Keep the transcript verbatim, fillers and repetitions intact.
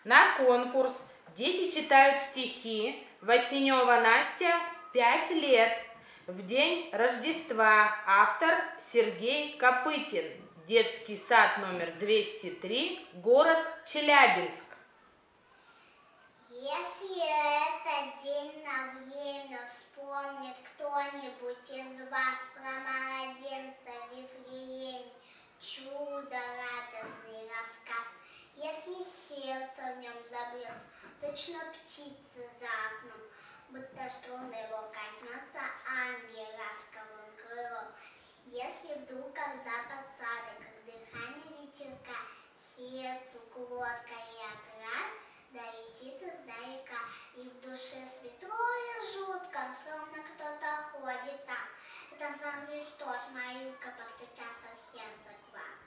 На конкурс дети читают стихи. Васенева Настя, пять лет. В день Рождества. Автор Сергей Копытин. Детский сад номер двести три, город Челябинск. Если этот день на время вспомнит кто-нибудь из вас про младенца в Вифлееме, чудо, радостный рассказ, если сердце в нем забьется, точно птицы за окном, будто струны его коснется ангел ласковым крылом. Если вдруг как запад сада, как дыхание ветерка, сердцу кротко и отрад, да летит издалека, и в душе святое жутко, словно кто-то ходит там. Это сам Христос, малютка, постучался в сердце к вам.